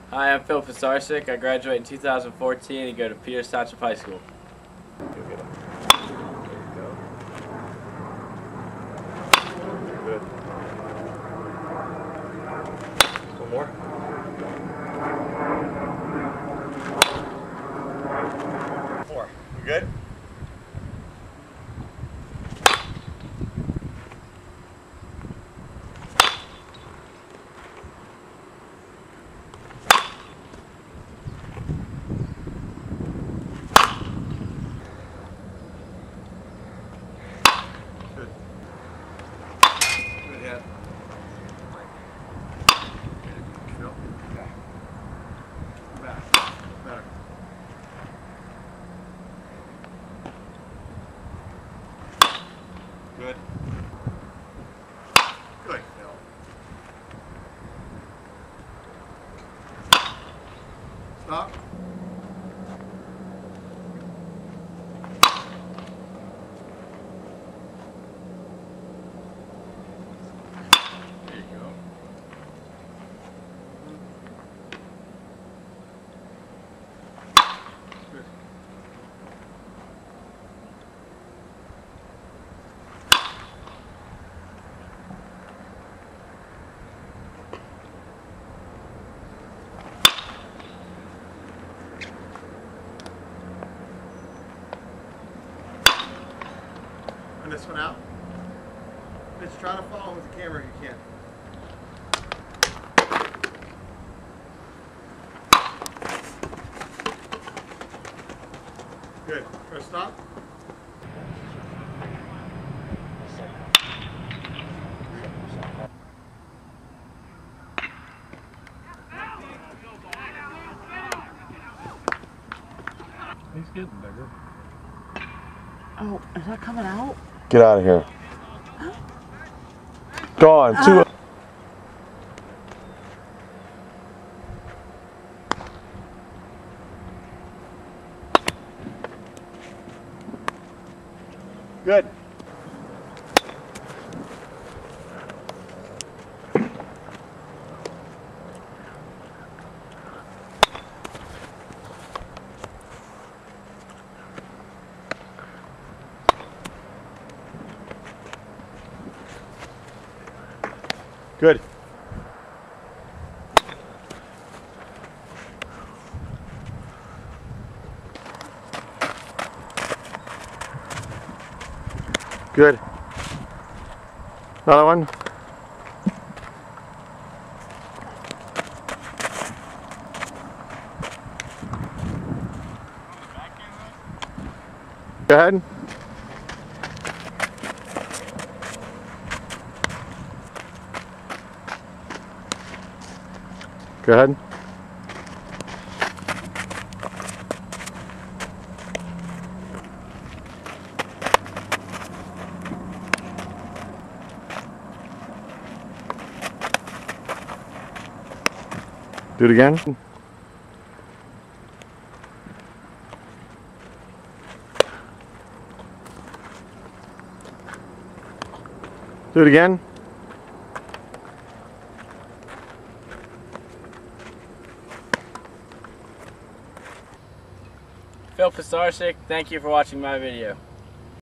Hi, I'm Phil Pisarcik. I graduated in 2014 and go to Peters Township High School. Go get it. There you go. Good. One more. 4. You good? Good. Good hit. Phil? Okay. Back. Better. Good. Good, Phil. Stop. There you go. Good. And this one out. Just try to follow with the camera if you can. Good. Press stop. He's getting bigger. Oh, is that coming out? Get out of here. Gone. 2. Good. Good. Good. Another one. Go ahead. Go ahead. Do it again. Do it again. Phil Pisarcik, thank you for watching my video.